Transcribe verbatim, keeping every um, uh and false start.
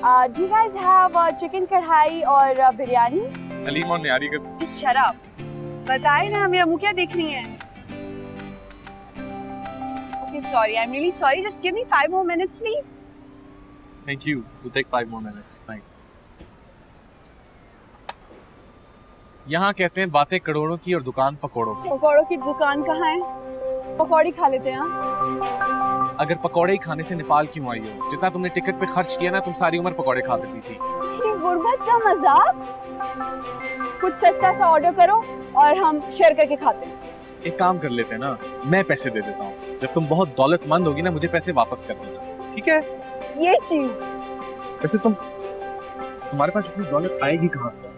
Uh, do you guys have uh, chicken कढ़ाई और uh, biryani? Haleem और निहारी का। Just shut up. बताए ना, मेरा मुंह क्या देख रही हैं? Okay, sorry. I'm really sorry. Just give me five more minutes, please. Thank you. We'll take five more minutes. Thanks. यहाँ कहते हैं बातें करोड़ों की और दुकान पकौड़ों की। पकौड़ों की दुकान कहाँ है? पकौड़ी खा लेते हैं। अगर पकौड़े ही खाने थे नेपाल क्यों आई हो? जितना तुमने टिकट पे खर्च किया ना, तुम सारी उम्र पकौड़े खा सकती थी। ये गुर्बत का मजाक? कुछ सस्ता सा ऑर्डर करो और हम शेयर करके खाते हैं। एक काम कर लेते हैं ना, मैं पैसे दे देता हूँ। जब तुम बहुत दौलतमंद होगी ना, मुझे पैसे वापस कर देना, ठीक है? ये चीज। वैसे तुम तुम्हारे पास इतनी दौलत आएगी कहाँ?